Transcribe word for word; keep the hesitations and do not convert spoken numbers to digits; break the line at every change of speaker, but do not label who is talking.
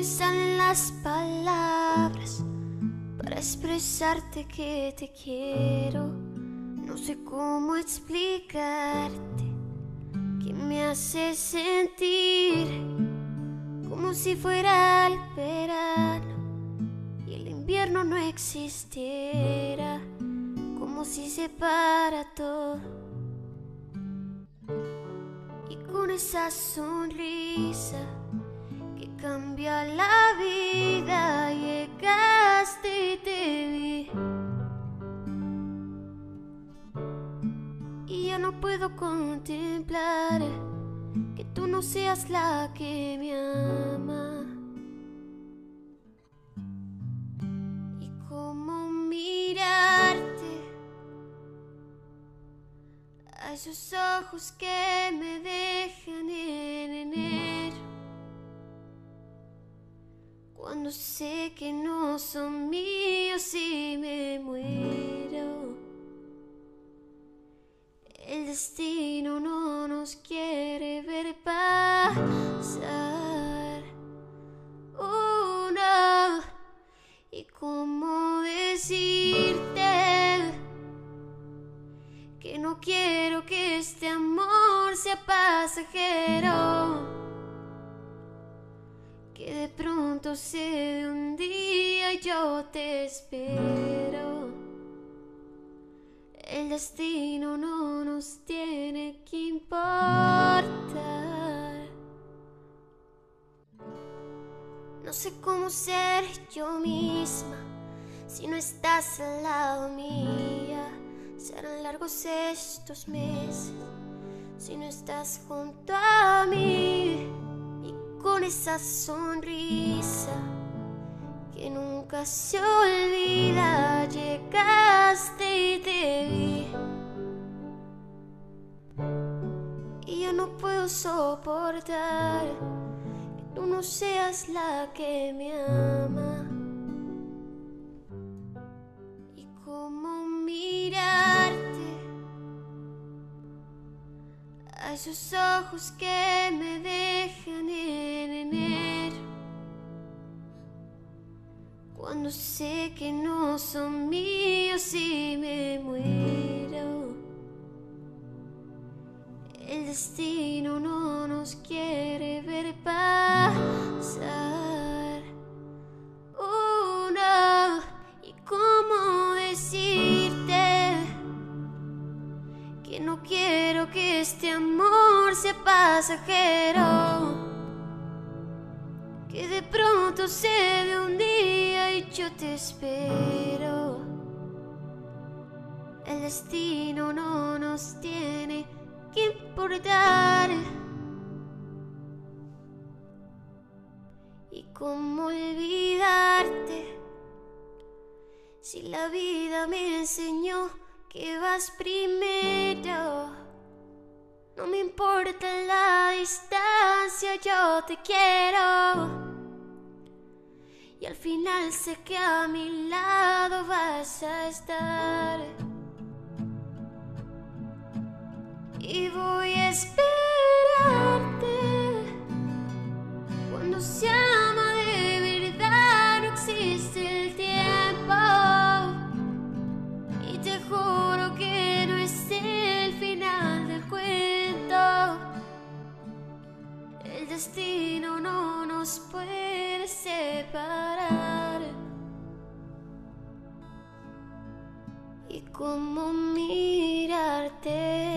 salen las palabras para expresarte que te quiero. No sé cómo explicarte que me hace sentir como si fuera el verano y el invierno no existiera, como si se para todo. Y con esa sonrisa que cambia la vida, llegaste y te vi. Y ya no puedo contemplar que tú no seas la que me ama. Y cómo mirarte a esos ojos que me dejan en enero, cuando sé que no son míos y me muero. El destino no nos quiere ver pasar. Oh, no. Y cómo decirte que no quiero que este amor sea pasajero, que de pronto se dé un día y yo te espero. El destino no nos tiene que importar. No sé cómo ser yo misma si no estás al lado mía. Serán largos estos meses si no estás junto a mí. Y con esa sonrisa que nunca se olvida, llegaste y te vi. Y yo no puedo soportar que tú no seas la que me ama. Y cómo mirarte a esos ojos que me dejan en enero, cuando sé que no son míos y me muero. El destino no nos quiere ver pasar. Oh, no. Y cómo decirte que no quiero que este amor sea pasajero, que de pronto se dé un día y yo te espero. El destino no nos tiene que importar. Y cómo olvidarte si la vida me enseñó que vas primero. No me importa la distancia, yo te quiero. Y al final sé que a mi lado vas a estar. Y voy a esperarte. Cuando se ama de verdad no existe el tiempo. Y te juro que no es el final del cuento. El destino no nos puede separar. Y cómo mirarte